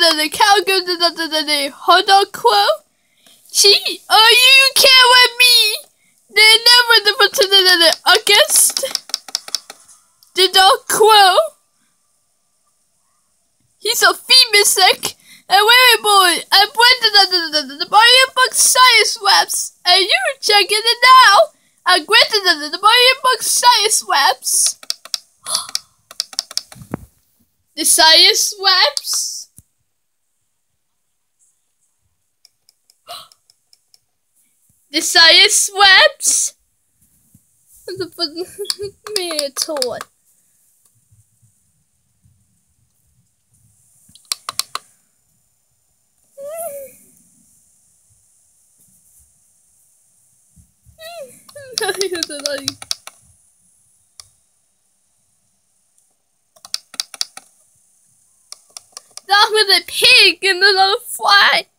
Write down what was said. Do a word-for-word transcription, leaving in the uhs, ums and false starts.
the cow goes to the hot dog quote. She, oh, you can't with me. They never the to the August. The dog quote. He's a famous sick. And wait, boy, I went to the Mario Book Science Webs, and you're checking it now. I went to the Mario Book Science Webs. The Science Webs. The Science Webs. Me a toy. That was a pig and a little fly.